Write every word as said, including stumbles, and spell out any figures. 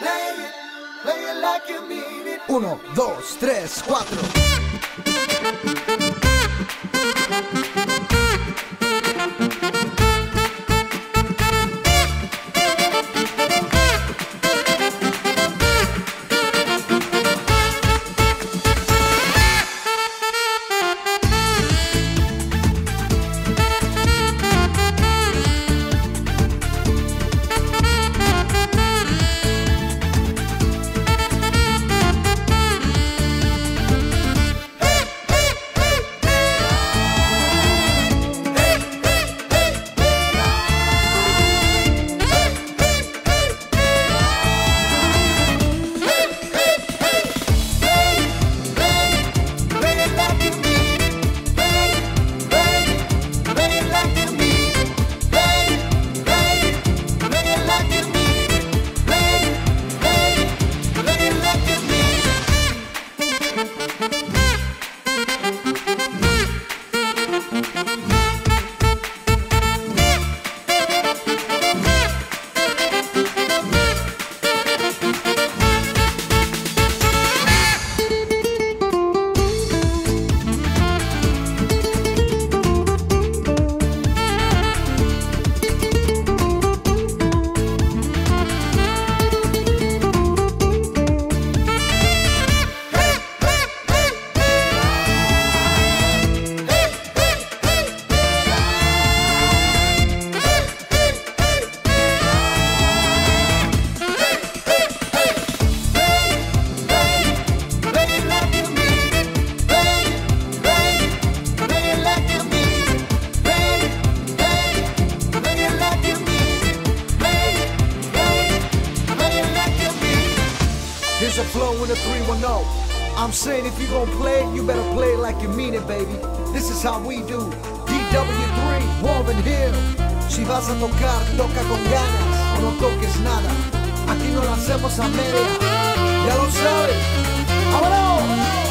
Uno, dos, tres, cuatro. Here's a flow in a three one oh. I'm saying if you gon' play it, you better play it like you mean it, baby. This is how we do. D W three, Woven Hill. Si vas a tocar, toca con ganas o no toques nada. Aquí no lo hacemos a media. Ya lo sabes. ¡Vámonos!